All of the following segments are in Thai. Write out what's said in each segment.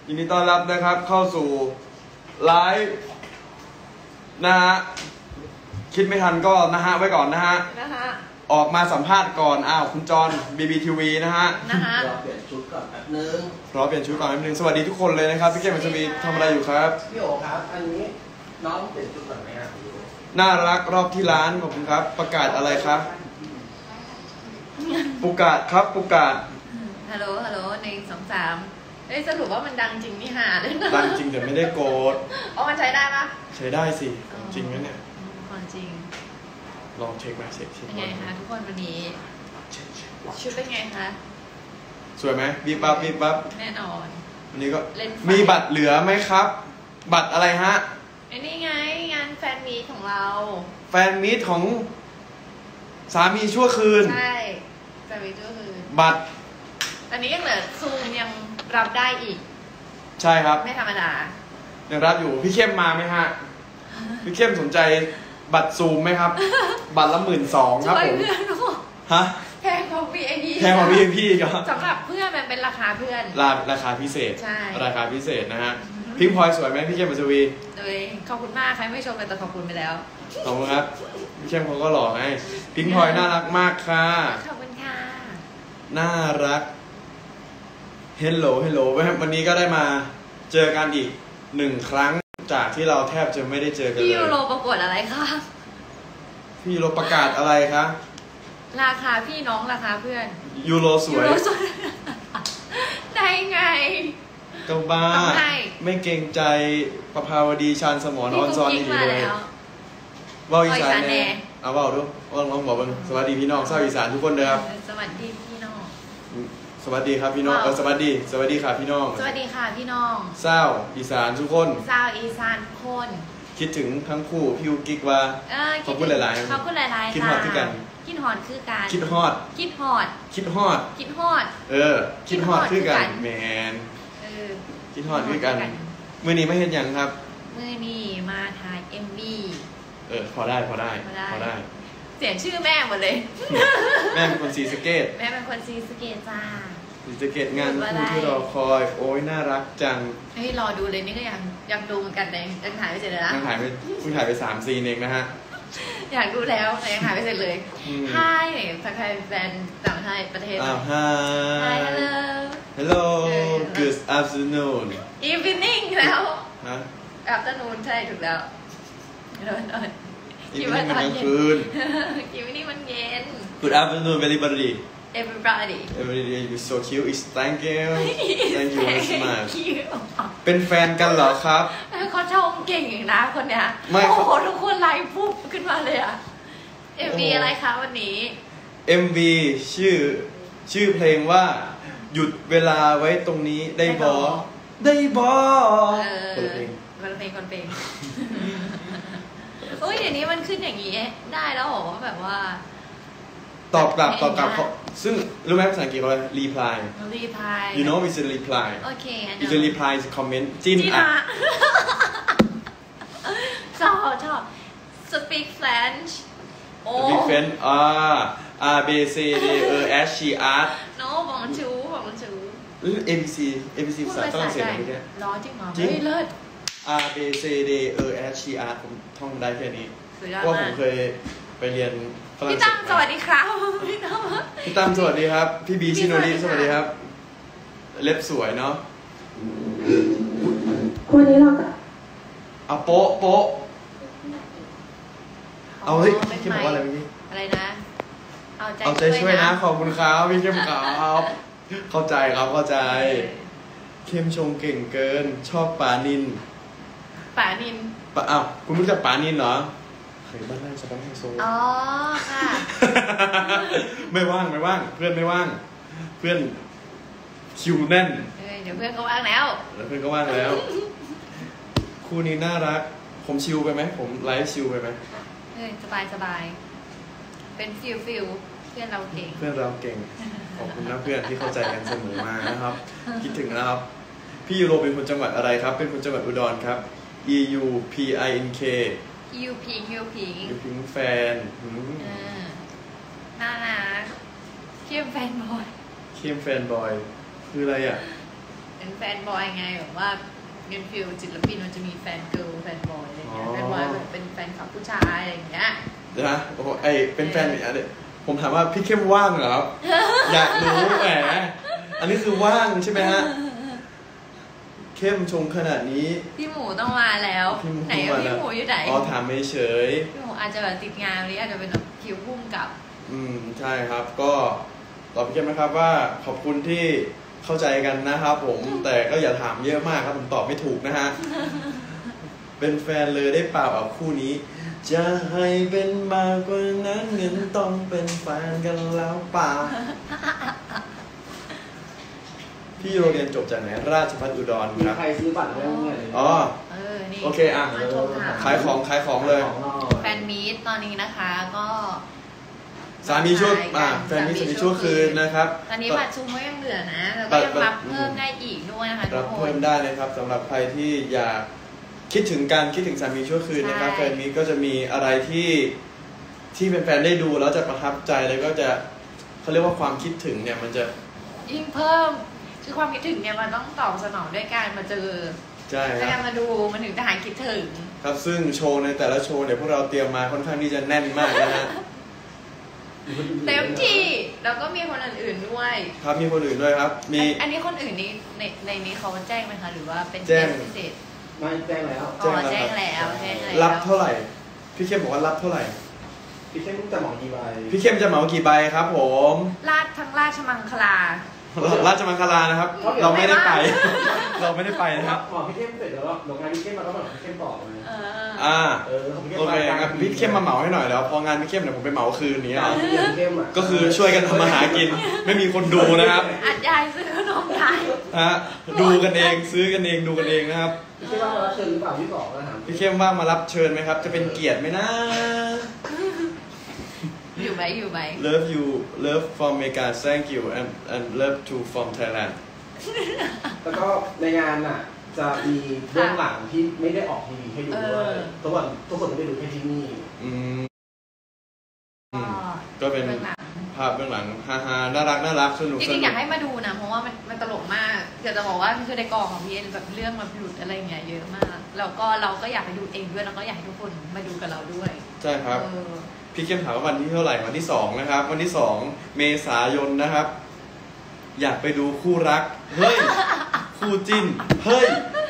ยินดีต้อนรับนะครับเข้าสู่ไลฟ์นะฮะคิดไม่ทันก็นะฮะไว้ก่อนนะฮะออกมาสัมภาษณ์ก่อนคุณจอน BBTV นะฮะรอเปลี่ยนชุดก่อนแป๊บนึงสวัสดีทุกคนเลยนะครับพี่เกมมันจะมีทำอะไรอยู่ครับพี่โอครับอันนี้น้องเปลี่ยนชุดก่อนไหมครับน่ารักรอบที่ร้านขอบคุณครับประกาศอะไรครับประกาศครับประกาศฮัลโหล1 2 3สรุปว่ามันดังจริงนี่หาเลยดังจริงแต่ไม่ได้โกรธมันใช้ได้ปะใช้ได้สิจริงไหมเนี่ยความจริงลองเช็คมาเช็คเป็นไงคะทุกคนวันนี้ชุดเป็นไงคะสวยไหมบีบบับแน่นอนวันนี้ก็มีบัตรเหลือไหมครับบัตรอะไรฮะนี่ไงงานแฟนมีตของเราแฟนมีตของสามีชั่วคืนใช่แฟนมีชั่วคืนบัตรตอนนี้ยังเหลือซูมยังรับได้อีกใช่ครับไม่ธรรมดายังรับอยู่พี่เข้มมาไหมฮะพี่เข้มสนใจบัตรซูมไหมครับบัตรละ12,000ครับผมฮะแพงของ VIP แพงของ VIP ก็สำหรับเพื่อนมันเป็นราคาเพื่อนราคาพิเศษใช่ราคาพิเศษนะฮะพิงพลอยสวยไหมพี่เข้มปัสวีเลยขอบคุณมากใครไม่ชมแต่ขอบคุณไปแล้วขอบคุณครับพี่เข้มเขาก็หล่อไงพิงพลอยน่ารักมากค่ะขอบคุณค่ะน่ารักเฮลโหลวันนี้ก็ได้มาเจอกันอีก1 ครั้งจากที่เราแทบจะไม่ได้เจอกันเลยพี่ยูโรประกวดอะไรคะพี่ยูโรประกาศอะไรคะราคาพี่น้องราคาเพื่อนยูโรสวยได้ไงก็บ้าไม่เกรงใจประภาวดีชาญสมรออนซอนนี่เลยว่าอีสานแน่เอาว่าดูว่าลองบอกสวัสดีพี่น้องชาวอีสานทุกคนเลยครับสวัสดีพี่น้องสวัสดีครับพี่น้องสวัสดีค่ะพี่น้องสวัสดีค่ะพี่น้องเศร้าอีสานทุกคนเศร้าอีสานคนคิดถึงทั้งคู่พี่ยูกิ๊กว่าขอบคุณหลายๆขอบคุณหลายๆคิดฮอดคือกันคิดฮอดคือกันคิดฮอดคิดฮอดคิดฮอดคิดฮอดคือกันแมนคิดฮอดคือกันมื้อนี้ไม่เห็นอย่างครับมื้อนี้มาถ่าย MV พอได้เสียงชื่อแม่หมดเลยแม่เป็นคนศรีสะเกษแม่เป็นคนศรีสะเกษจ้าศรีสะเกษงานคู่ที่รอคอยโอ้ยน่ารักจังรอดูเลยนี่ก็ยังดูเหมือนกันเลยยังถ่ายไม่เสร็จเลยนะยังถ่ายไป3 ซีนเองนะฮะอยากดูแล้วแต่ยังถ่ายไม่เสร็จเลยฮายทักทายแฟนต่างประเทศ Hi Hello Good afternoon Evening แล้ว Afternoon ใช่ถูกแล้วคิดว่าตอนเย็นคิดว่านี่มันเย็น Good afternoon everybody Everybody you're so cute thank you very much เป็นแฟนกันเหรอครับเขาชมเก่งนะคนเนี้ยโอ้โหทุกคนไลฟ์ปุ๊บขึ้นมาเลยอะ MV อะไรคะวันนี้ MV ชื่อเพลงว่าหยุดเวลาไว้ตรงนี้ได้บอคนเพลงโอ้ยเดี๋ยวนี้มันขึ้นอย่างนี้ได้แล้วเหรอแบบว่าตอบกลับเขาซึ่งรู้ไหมภาษาอังกฤษเขาเรียก reply you know it's a reply โอเค it's a reply is a comment จิ้นชอบ speak French speak French R B C D E S C R no บอกชู ABC ภาษาฝรั่งเศสอะไรเนี่ยร้อนจริงเหรอไม่เลิศ R B C D E S C R ผมท่องได้แค่นี้เพราะผมเคยไปเรียนพี่ตั้มสวัสดีครับพี่ตั้มสวัสดีครับพี่บีชิโนริสวัสดีครับเล็บสวยเนาะวันนี้เราเอาโป๊ะเอาเฮ้ยเข้มบอกว่าอะไรเมื่อกี้อะไรนะเอาใจช่วยนะขอบคุณครับพี่เข้มครับเข้าใจเข้มชงเก่งเกินชอบปานินคุณรู้จักปานินเหรอบ้านไร่สปอนไฮโซอ๋อค่ะไม่ว่างเพื่อนไม่ว่างเพื่อนคิวแน่นเดี๋ยวเพื่อนก็ว่างแล้วคู่นี้น่ารักผมชิลไปไหมผมไลฟ์ชิลไปไหมสบายเป็นฟิลเพื่อนเราเก่งขอบคุณนะเพื่อนที่เข้าใจกันเสมอมานะครับคิดถึงนะครับพี่ยูโรเป็นคนจังหวัดอะไรครับเป็นคนจังหวัดอุดรครับ EUPINK ยูพิงแฟนน่ารักเข้มแฟนบอยคืออะไรอ่ะเป็นแฟนบอยไงแบบว่าเงินฟิลศิลปินมันจะมีแฟนเกิร์ลแฟนบอยอะไรเงี้ยแฟนบอยแบบเป็นแฟนคลับผู้ชายอะไรเงี้ยเดี๋ยวนะโอ้โหเป็นแฟนอะไรผมถามว่าพี่เข้มว่างเหรอครับ อยากรู้แหมอันนี้คือว่างใช่ไหมฮะเข้มชงขนาดนี้พี่หมูต้องมาแล้วไหนพี่หมูอยู่ไหนอ๋อถามไม่เฉยพี่หมูอาจจะแบบติดงานหรืออาจจะเป็นแบบคิวพุ่มกับใช่ครับก็ตอบพี่เข้มนะครับว่าขอบคุณที่เข้าใจกันนะครับผมแต่ก็อย่าถามเยอะมากครับผมตอบไม่ถูกนะฮะ เป็นแฟนเลยได้เปล่าเอาคู่นี้จะให้เป็นมากกว่านั้นเงินต้องเป็นแฟนกันแล้วป่าพี่โรงเรียนจบจากไหนราชภัฏอุดรครับใครซื้อบัตรได้ไหมอ๋อโอเคอ่ะขายของเลยแฟนมีตตอนนี้นะคะก็สามีช่วงแฟนมีสามีช่วงคืนนะครับตอนนี้บัตรซูมก็ยังเหลือนะแล้วก็ยังรับเพิ่มได้อีกด้วยนะคะรับเพิ่มได้เลยครับสำหรับใครที่อยากคิดถึงสามีชั่วคืนนะครับแฟนมีก็จะมีอะไรที่เป็นแฟนได้ดูแล้วจะประทับใจแล้วก็จะเขาเรียกว่าความคิดถึงเนี่ยมันจะยิ่งเพิ่มคือความคิดถึงเนี่ยมันต้องตอบสนองด้วยการมาเจอใช่ครับการมาดูมันถึงจะหายคิดถึงครับซึ่งโชว์ในแต่ละโชว์เนี่ยพวกเราเตรียมมาค่อนข้างที่จะแน่นมากนะฮะเต็มที่แล้วก็มีคนอื่นๆด้วยครับมีคนอื่นด้วยครับมีอันนี้คนอื่นนี้ในนี้เขาแจ้งไหมคะหรือว่าเป็นแจ้งพิเศษไม่แจ้งแล้วแจ้งแล้วรับเท่าไหร่พี่เข้มบอกว่ารับเท่าไหร่พี่เข้มจะเหมากี่ใบพี่เข้มจะเหมากี่ใบครับผมทั้งราชมังคลาราชมังคลานะครับเราไม่ได้ไปเราไม่ได้ไปนะครับหมอพี่เข้มเสร็จแล้วโรงงานพี่เข้มมาก็เหมาพี่เข้มต่อเลยโอเคงั้นพี่เข้มมาเหมาให้หน่อยแล้วพองานพี่เข้มเนี่ยผมไปเหมาคืนนี้ก็คือช่วยกันทำมาหากินไม่มีคนดูนะครับอัดยายซื้อขนมไทยดูกันเองซื้อกันเองดูกันเองนะครับพี่เข้มว่ามารับเชิญหรือเปล่าพี่บอกนะครับพี่เข้มว่ามารับเชิญไหมครับจะเป็นเกียรติไหมนะอยู่ไหม Love from America thank you and love to from Thailand แล้วก็ในงานน่ะจะมีเบื้องหลังที่ไม่ได้ออกทีวีให้ดูด้วยทุกคนไม่ได้ดูแค่ที่นี่ก็เป็นภาพเบื้องหลังฮาๆน่ารักสนุกจริงๆอยากให้มาดูนะเพราะว่ามันตลกมากเดี๋ยวจะบอกว่าคือในกองของพี่เอ็นแบบเรื่องมันหลุดอะไรเงี้ยเยอะมากแล้วก็เราก็อยากไปดูเองด้วยแล้วก็อยากให้ทุกคนมาดูกับเราด้วยใช่ครับพี่เข้มถามว่าวันที่เท่าไหร่วันที่2นะครับวันที่2เมษายนนะครับอยากไปดูคู่รักเฮ้ยคู่จิ้นเฮ้ย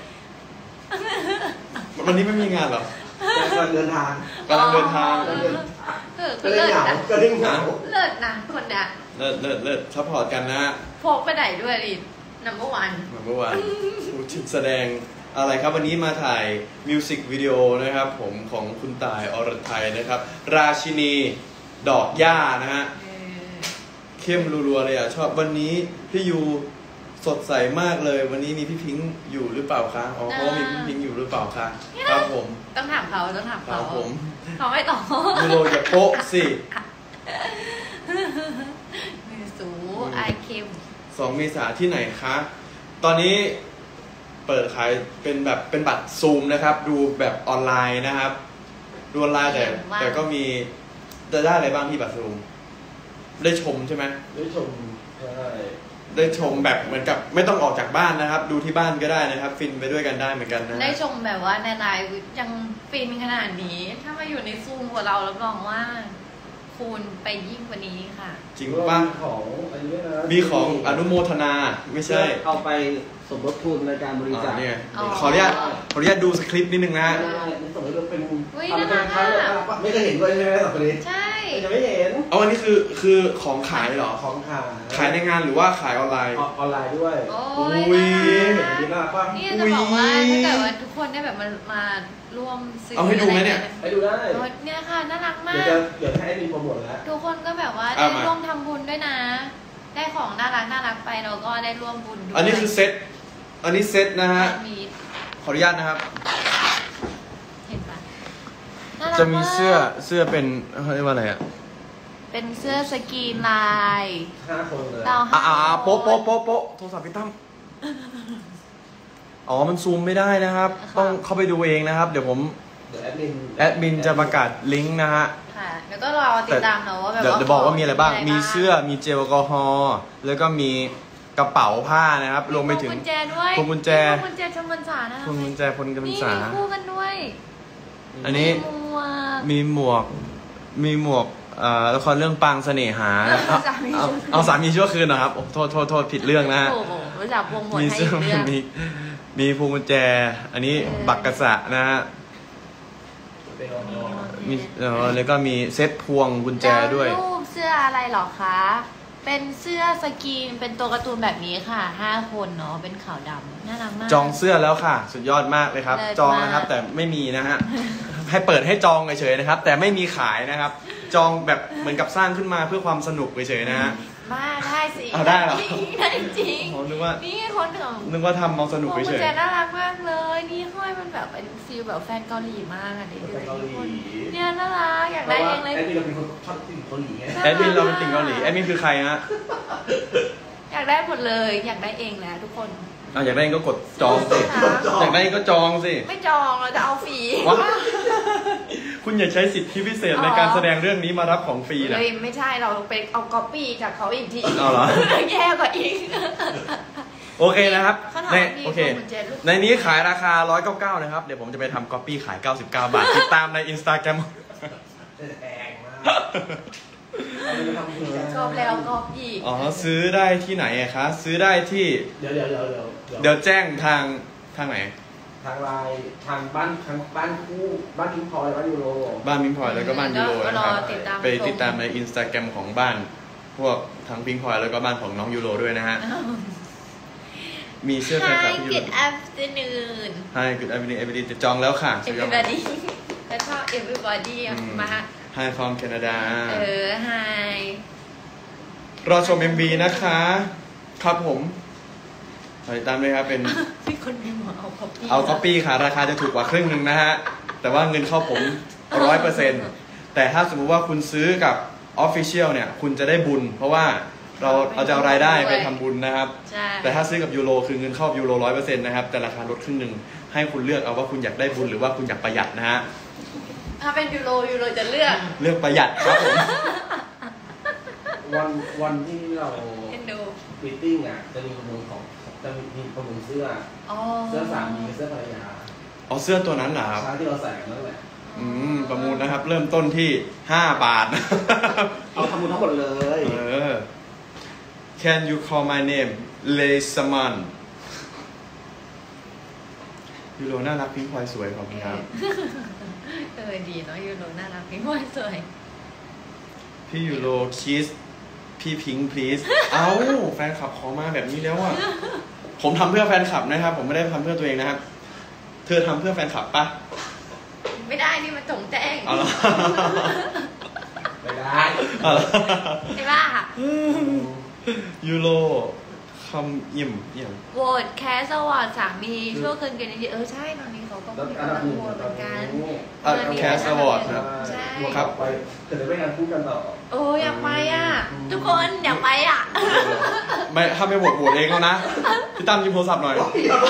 วันนี้ไม่มีงานหรอกำลังเดินทางก็เได้เหงาก็ได้เหงาเลิศนะคนเนี้ยเลิศซัพพอร์ตกันนะพกไปไหนด้วยดินัมเบอร์วันผู้แสดงอะไรครับวันนี้มาถ่ายมิวสิกวิดีโอนะครับผมของคุณต่ายอรไทยนะครับราชินีดอกหญ้านะฮะเข้มรัวๆเลยอ่ะชอบวันนี้พี่ยูสดใสมากเลยวันนี้มีพี่พิงค์อยู่หรือเปล่าคะอ๋อเขามีพี่พิงค์อยู่หรือเปล่าคะครับผมต้องถามเขาผมเขาไม่ตอบยูโรอย่าโป๊ะสิมือสูไอเข้ม 2 เมษายนที่ไหนคะตอนนี้เปิดขายเป็นบัตรซูมนะครับดูแบบออนไลน์นะครับดูออนไลน์แต่ก็มีจะได้อะไรบ้างที่บัตรซูมได้ชมใช่ไหมได้ชมแบบเหมือนกับไม่ต้องออกจากบ้านนะครับดูที่บ้านก็ได้นะครับฟินไปด้วยกันได้เหมือนกันนะได้ชมแบบว่าในไลน์ยังฟินขนาดนี้ถ้ามาอยู่ในซูมกับเรารับรองว่าคูณไปยิ่งกว่านี้ค่ะจริงป่ะของอันนี้นะมีของอนุโมทนาไม่ใช่เอาไปสมทบทุนในการบริจาคเนี่ยขออนุญาตดูสคริปต์นิดนึงนะสมมติว่าเป็นไม่เคยเห็นด้วยใช่ไหมสองคนนี้ใช่ยังไม่เห็นอันนี้คือของขายเหรอของขายในงานหรือว่าขายออนไลน์ออนไลน์ด้วยอุ้ยนี่จะบอกว่าถ้าเกิดว่าทุกคนได้แบบมาร่วมซื้อเอาให้ดูไหมเนี่ยให้ดูได้เนี่ยค่ะน่ารักมากเดี๋ยวให้มีโปรโมทแล้วทุกคนก็แบบว่าได้ร่วมทำบุญด้วยนะได้ของน่ารักไปเราก็ได้ร่วมบุญด้วยอันนี้คือเซ็ตอันนี้เซ็ตนะฮะขออนุญาตนะครับเห็นปะจะมีเสื้อเป็นเรียกว่าอะไรอ่ะเป็นเสื้อสกรีนลาย 5 คนเลยโป๊ะโทรศัพท์พี่ตั้มอ๋อมันซูมไม่ได้นะครับต้องเข้าไปดูเองนะครับเดี๋ยวแอดมินจะประกาศลิงก์นะฮะค่ะแล้วก็รอติดตามเนาะว่าแบบเดี๋ยวบอกว่ามีอะไรบ้างมีเสื้อมีเจลแอลกอฮอล์แล้วก็มีกกระเป๋าผ้านะครับรวมไปถึงพวงกุญแจด้วยพวงกุญแจพวงกุญแจชมพรรษานะพวงกุญแจพลกำนี่ษามีคู่กันด้วยอันนี้มีหมวกละครเรื่องปางเสน่หาเอาสามีชั่วคืนเหรอครับโทษผิดเรื่องนะฮะโอ้โหรู้จักวงหมดมีให้เสื้ออีกเรื่องมีพวงกุญแจ อันนี้บักกะสะนะฮะมีแล้วก็มีเซ็ตพวงกุญแจด้วยรูปเสื้ออะไรหรอคะ เป็นเสื้อสกรีนเป็นตัวการ์ตูนแบบนี้ค่ะ5 คนเนาะเป็นขาวดำน่ารักมากจองเสื้อแล้วค่ะ สุดยอดมากเลยครับเลิศมากจองนะครับ แต่ไม่มีนะฮะ ให้เปิดให้จองเฉยๆนะครับ แต่ไม่มีขายนะครับ จองแบบเหมือนกับสร้างขึ้นมาเพื่อความสนุกเฉยๆนะฮะมาได้สิเอาได้เหรอได้จริงผมนึกว่านี่คนของทำเอาสนุกพวงกุเฉญยแจน่ารักมากเลยนี่ห้อยมันแบบเป็นฟีลแบบแฟนเกาหลีมากอ่ะเด็กแฟนเกาหลีเนี่ยน่ารักอยากได้เองเลยแอดมินเราเป็นคนชอบติ่งเกาหลีไงๆแอดมินเราเป็นติ่งเกาหลีแอดมินคือใครฮะอยากได้หมดเลยอยากได้เองแหละทุกคนอยากได้ก็กดจองสิอยากได้ก็จองสิไม่จองเราจะเอาฟรีว้าคุณอย่าใช้สิทธิพิเศษในการแสดงเรื่องนี้มารับของฟรีนะเลยไม่ใช่เราไปเอาก๊อปปี้จากเขาอีกทีเอาเหรอแย่กว่าอีกโอเคนะครับเขาถามในว่ามีโอเคพวงกุญแจลูกในนี้ขายราคา199นะครับเดี๋ยวผมจะไปทำก๊อปปี้ขาย99 บาทติดตามใน Instagram แพงมากเอาไปทำบุญกันกอบแล้วกอบอีกอ๋อซื้อได้ที่ไหนอะคะซื้อได้ที่เดี๋ยวเดี๋ยวแจ้งทางไหนทางไลน์ทางบ้านคู่บ้านพิงพลอยบ้านยูโรบ้านพิงพลอยแล้วก็บ้านยูโรก็นะรคอรับติดตามไปติดตามใน Instagram ของบ้านพวกทั้งพิงพลอยแล้วก็บ้านของน้องยูโรด้วยนะฮะมีเสื้อแฟนคลับ Hi ที่ยูโร good afternoon Hi good evening everybody จะจองแล้วค่ะ everybody แล้วชอบ everybody มา Hi from Canada Hi รอชม MV นะคะ ครับผมติดตามด้วยครับเป็นมีคนมีหมอเอาก๊อปปี้เอาก๊อปปี้ค่ะราคาจะถูกกว่าครึ่งหนึ่งนะฮะ แต่ว่าเงินเข้าผม 100%แต่ถ้าสมมุติว่าคุณซื้อกับ Official เนี่ย คุณจะได้บุญ เพราะว่าเราจะเอารายได้ไปทำบุญนะครับใช่แต่ถ้าซื้อกับยูโรคือเงินเข้ายูโร 100% นะครับ แต่ราคาลดครึ่งหนึ่งให้คุณเลือกเอาว่าคุณอยากได้บุญหรือว่าคุณอยากประหยัดนะฮะถ้าเป็นยูโรจะเลือกเลือกประหยัดครับผมวันที่เราเอ็นดูมีตติ้งอ่ะจะมีประมูลเสื้ออ๋อเสื้อสามีเสื้อภรรยาเอาเสื้อตัวนั้นเหรอครับช้าที่เราใส่กันนั่นแหละประมูลนะครับ เริ่มต้นที่5 บาทเอาทำบุญทั้งหมดเลย Can you call my name Lay Saman ยูโรน่ารักพิงพลอยสวยขอบคุณครับดีเนาะยูโรน่ารักพี่ว่าสวยพี่ยูโรคิสพี่พิง please เอ้าแฟนคลับขอมาแบบนี้แล้วอ่ะ ผมทำเพื่อแฟนคลับนะครับ ผมไม่ได้ทำเพื่อตัวเองนะครับ เธอทำเพื่อแฟนคลับปะไม่ได้นี่มันจงแจ้งเอาละไม่ได้เอาละใช่ป่ะยูโรคำอิ่มโหวตแคสวอร์ดสามีช่วงคืนกันดีใช่ตอนนี้เขาก็มีกำลังโหวตเหมือนกันแคสอวอร์ดครับใช่ครับไปจะได้ไม่งานคู่กันต่อโอ้อยากไปอ่ะ ทุกคนอยากไปอ่ะไม่ถ้าไม่โหวตเองแล้วนะ พี่ตั้มยิมโทรศัพท์หน่อย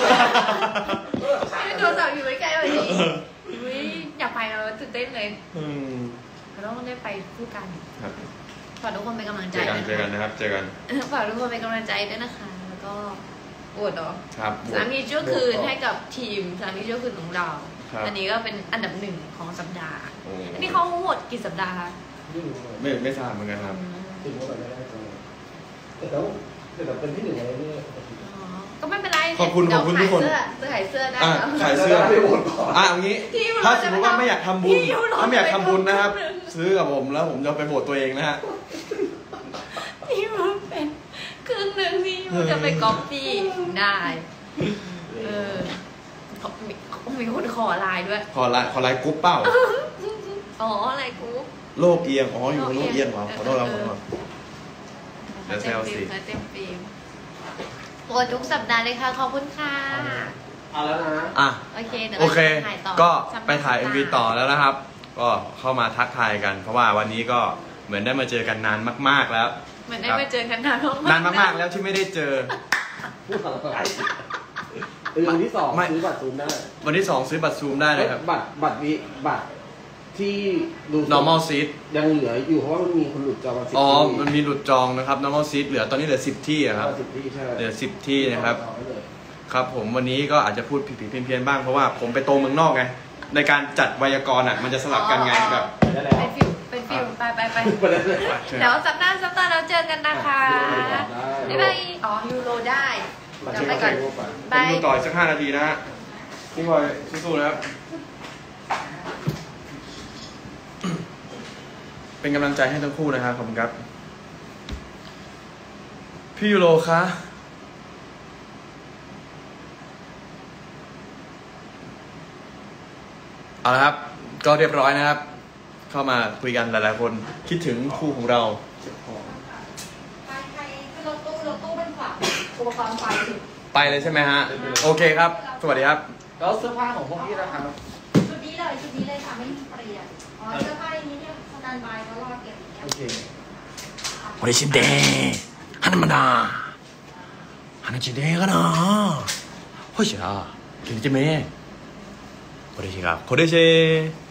ไม่โทรศัพท์อยู่ใกล้ๆแบบนี้อยากไปเราตื่นเต้นเลยเราต้องได้ไปคู่กันครับฝากทุกคนเป็นกำลังใจเจอกันนะครับ เจอกันฝากทุกคนเป็นกำลังใจด้วยนะคะ แล้วก็โหวตเหรอครับสามีชั่วคืนให้กับทีมสามีชั่วคืนของเราครับอันนี้ก็เป็นอันดับ1ของสัปดาห์โอ้อันนี้เขาโหวตกี่สัปดาห์คะไม่ทราบเหมือนกันครับถึงว่าแบบไม่ได้จังแต่เป็นที่หนึ่งอะไรเนี่ยอ๋อก็ไม่เป็นไรขอบคุณทุกคนขายเสื้อได้อ่ะแล้วขายเสื้อไปโหวตก่อนเอางี้ ถ้าสมมติว่าไม่อยากทำบุญ ถ้าไม่อยากทำบุญนะครับ ซื้อกับผมแล้วผมจะไปโบสตัวเองนะฮะที่มันเป็นครึ่งหนึ่งที่มันจะไปก๊อปปี้ได้มีคนขอไลน์ด้วยขอไลน์กรุ๊ปเปล่าอ๋ออะไรกูโลกเอียง อ๋อ อยู่บนโลกเอียงเหรอขอโทษครับขอโทษ เดี๋ยวแซวสิเต็มฟิล์มโหวตทุกสัปดาห์เลยค่ะ ขอบคุณค่ะเอาแล้วนะอ่ะโอเคเดี๋ยวโอเคเราถ่ายต่อก็ไปถ่าย MV ต่อแล้วนะครับ ก็เข้ามาทักทายกัน เพราะว่าวันนี้ก็เหมือนได้มาเจอกันนานมากๆแล้วเหมือนได้มาเจอกันนานมากๆนานมากๆแล้วที่ไม่ได้เจอพูดอะไรวันที่2ซื้อบัตรซูมได้วันที่ 2 ซื้อบัตรซูมได้นะครับบัตรที่ดู normal seat ยังเหลืออยู่เพราะว่ามันมีคนหลุดจองกัน10 อ๋อที่มันมีหลุดจองนะครับ normal seat เหลือตอนนี้เหลือ10 ที่อะครับ 10 ที่ใช่เหลือ10 ที่นะครับเอาไว้เลยครับผมวันนี้ก็อาจจะพูดผิดๆเพี้ยนๆบ้างเพราะว่าผมไปโตเมืองนอกไงในการจัดไวยากรณ์อ่ะมันจะสลับกันไงแบบได้แล้วเป็นฟิลไปไปได้เลยเดี๋ยวสัปดาห์แล้วเจอกันนะคะบ๊ายบายอ๋อยูโรได้เดี๋ยวไปก่อนผบาม ยดูต่ออีกสัก5 นาทีนะฮะพี่พลอยสู้ๆนะครับ เป็นกำลังใจให้ทั้งคู่นะครับขอบคุณครับ พี่ยูโรคะเอาละครับ ก็เรียบร้อยนะครับ เข้ามาคุยกันหลายๆคนคิดถึงคู่ของเราใครรถตู้เป็นขวาอุปกรณ์ไฟไปเลยใช่ไหมฮะ โอเคครับ สวัสดีครับแล้วเสื้อผ้าของพวกพี่นะครับชุดนี้เลยค่ะไม่มีเปลี่ยนอ๋อเสื้อผ้าอย่างนี้เนี่ยสแตนบายเขารอเก็บอย่างเงี้ยโอเค俺死んで花まだ花ちんでかなほいしゃ君てめ俺しがこれし